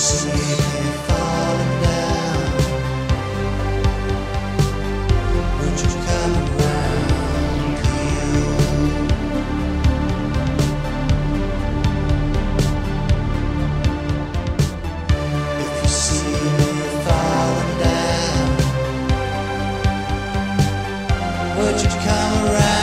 see me falling down, would you come around here? If you see me falling down, would you come around?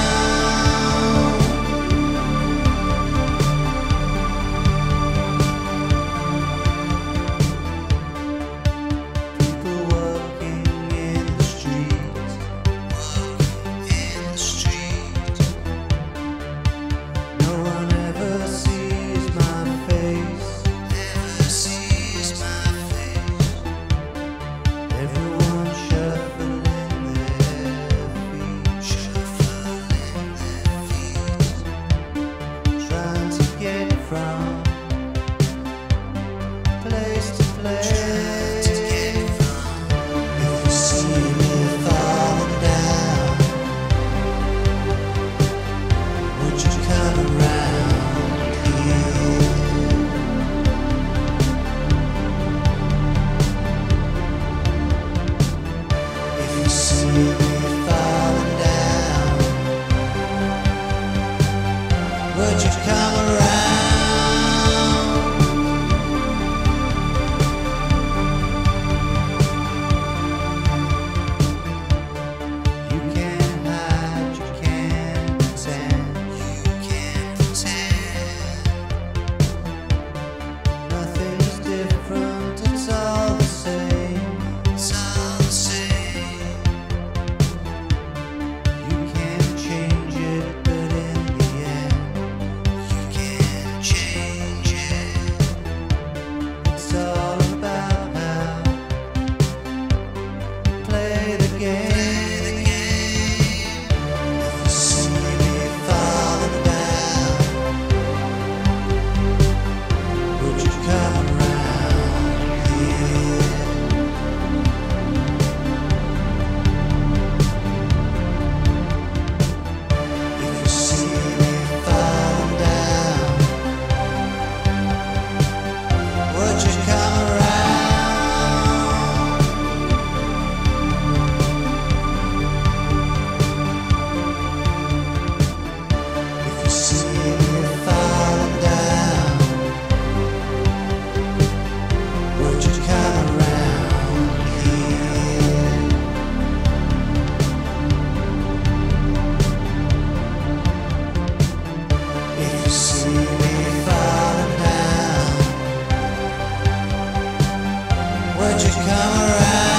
Would you come around? You can't hide, you can't pretend. You can't pretend. Nothing's different, it's all the same. It's all the same. You can't change it, but in the end change it. It's all about how play the game. If you see me falling down, would you come around here? If you see me falling down, would you come around? If you see me falling down, would you come around here? If you see me falling down, would you come around?